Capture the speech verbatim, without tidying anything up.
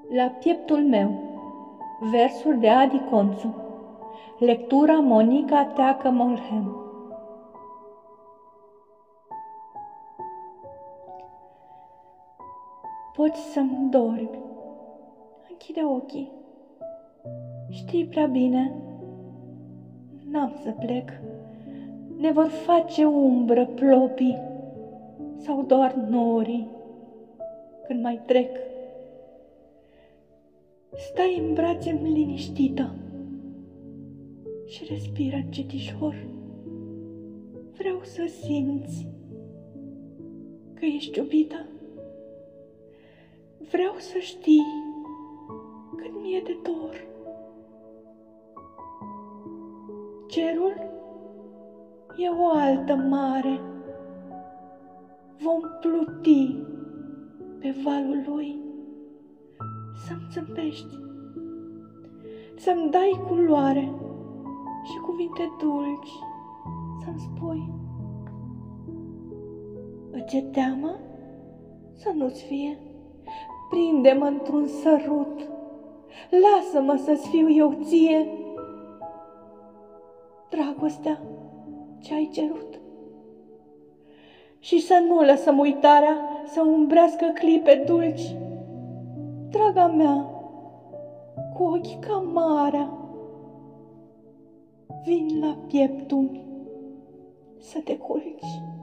La pieptul meu. Versuri de Adi Conțu. Lectura Monica Teacă Molhem. Poți să-mi dormi. Închide ochii. Știi prea bine, n-am să plec. Ne vor face umbră plopii sau doar norii când mai trec. Stai în brațe liniștită și respiră încetișor. Vreau să simți că ești iubită. Vreau să știi cât mi-e de dor. Cerul e o altă mare. Vom pluti pe valul lui. Să-mi țâmpești, să-mi dai culoare și cuvinte dulci, să-mi spui. Îți e teamă? Să nu-ți fie. Prinde-mă într-un sărut. Lasă-mă să-ți fiu eu ție dragostea ce-ai cerut. Și să nu lăsăm uitarea să umbrească clipe dulci. Draga mea, cu ochi ca marea, vin la pieptul să te culci.